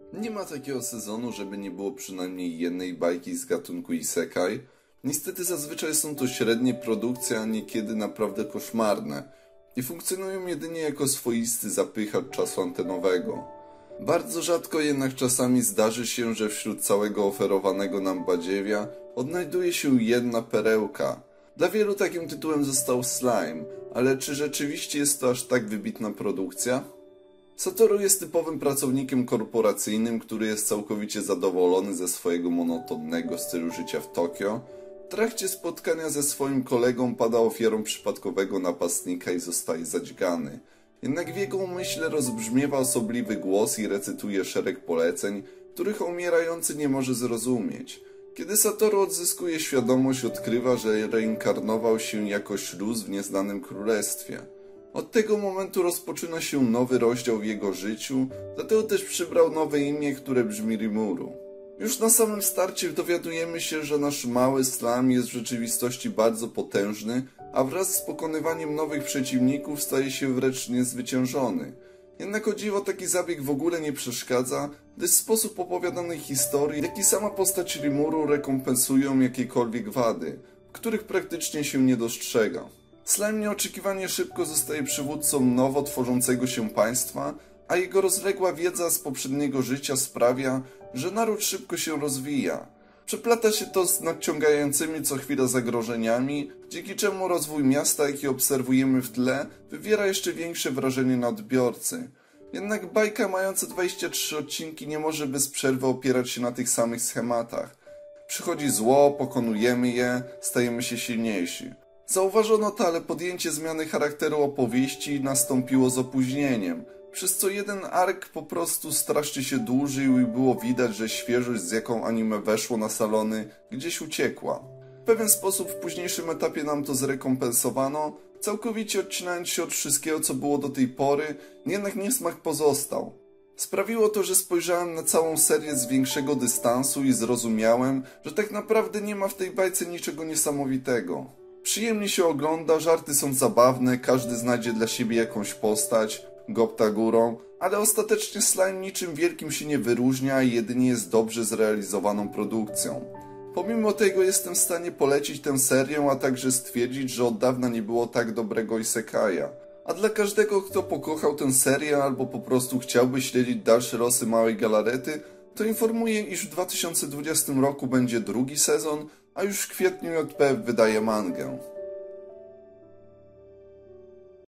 Nie ma takiego sezonu, żeby nie było przynajmniej jednej bajki z gatunku isekai. Niestety zazwyczaj są to średnie produkcje, a niekiedy naprawdę koszmarne i funkcjonują jedynie jako swoisty zapychacz czasu antenowego. Bardzo rzadko jednak czasami zdarzy się, że wśród całego oferowanego nam badziewia odnajduje się jedna perełka. Dla wielu takim tytułem został Slime, ale czy rzeczywiście jest to aż tak wybitna produkcja? Satoru jest typowym pracownikiem korporacyjnym, który jest całkowicie zadowolony ze swojego monotonnego stylu życia w Tokio. W trakcie spotkania ze swoim kolegą pada ofiarą przypadkowego napastnika i zostaje zadźgany. Jednak w jego umyśle rozbrzmiewa osobliwy głos i recytuje szereg poleceń, których umierający nie może zrozumieć. Kiedy Satoru odzyskuje świadomość, odkrywa, że reinkarnował się jako śluz w nieznanym królestwie. Od tego momentu rozpoczyna się nowy rozdział w jego życiu, dlatego też przybrał nowe imię, które brzmi Rimuru. Już na samym starcie dowiadujemy się, że nasz mały slime jest w rzeczywistości bardzo potężny, a wraz z pokonywaniem nowych przeciwników staje się wręcz niezwyciężony. Jednak o dziwo taki zabieg w ogóle nie przeszkadza, gdyż sposób opowiadanej historii, jak i sama postać Rimuru rekompensują jakiekolwiek wady, których praktycznie się nie dostrzega. Slime nieoczekiwanie szybko zostaje przywódcą nowo tworzącego się państwa, a jego rozległa wiedza z poprzedniego życia sprawia, że naród szybko się rozwija. Przeplata się to z nadciągającymi co chwila zagrożeniami, dzięki czemu rozwój miasta, jaki obserwujemy w tle, wywiera jeszcze większe wrażenie na odbiorcy. Jednak bajka mająca 23 odcinki nie może bez przerwy opierać się na tych samych schematach. Przychodzi zło, pokonujemy je, stajemy się silniejsi. Zauważono to, ale podjęcie zmiany charakteru opowieści nastąpiło z opóźnieniem, przez co jeden ark po prostu strasznie się dłużył i było widać, że świeżość, z jaką anime weszło na salony, gdzieś uciekła. W pewien sposób w późniejszym etapie nam to zrekompensowano, całkowicie odcinając się od wszystkiego, co było do tej pory, jednak niesmak pozostał. Sprawiło to, że spojrzałem na całą serię z większego dystansu i zrozumiałem, że tak naprawdę nie ma w tej bajce niczego niesamowitego. Przyjemnie się ogląda, żarty są zabawne, każdy znajdzie dla siebie jakąś postać, gopta górą, ale ostatecznie slime niczym wielkim się nie wyróżnia i jedynie jest dobrze zrealizowaną produkcją. Pomimo tego jestem w stanie polecić tę serię, a także stwierdzić, że od dawna nie było tak dobrego isekaja. A dla każdego, kto pokochał tę serię albo po prostu chciałby śledzić dalsze losy małej galarety, to informuję, iż w 2020 roku będzie drugi sezon, a już w kwietniu JPF wydaje mangę.